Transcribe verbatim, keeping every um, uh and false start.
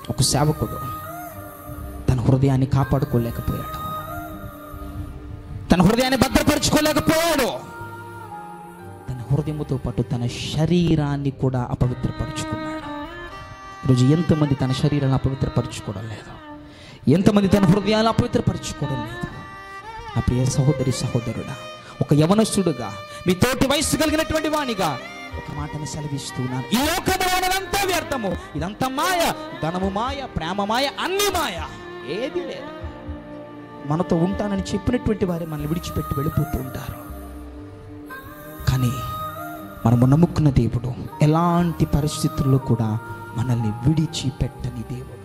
ఒక సేవకుడు తన హృదయాన్ని కాపాడుకోలేకపోయాడు, తన హృదయాన్ని భద్రపరుచుకోలేకపోయాడు. తన హృదయముతో పాటు తన శరీరాన్ని కూడా అపవిత్రపరుచుకున్నాడు. ఈరోజు ఎంతమంది తన శరీరాన్ని అపవిత్రపరుచుకోవడం లేదు, ఎంతమంది తన హృదయాన్ని అపవిత్రపరుచుకోవడం లేదు. నా ప్రియ సహోదరి సహోదరుడా, ఒక యవనస్తుడుగా, మీ తోటి వయస్సు కలిగినటువంటి వానిగా ఒక మాటను సెలవిస్తున్నాను. ఈ లోకములోనంతా వ్యర్థము, ఇదంతా మాయ, ధనము మాయ, ప్రేమ మాయ, అన్ని మాయ, ఏది లేదు. మనతో ఉంటానని చెప్పినటువంటి వారే మనల్ని విడిచిపెట్టి వెళ్ళిపోతూ ఉంటారు. కానీ మనము నమ్ముకున్న దేవుడు ఎలాంటి పరిస్థితుల్లో కూడా మనల్ని విడిచిపెట్టని దేవుడు.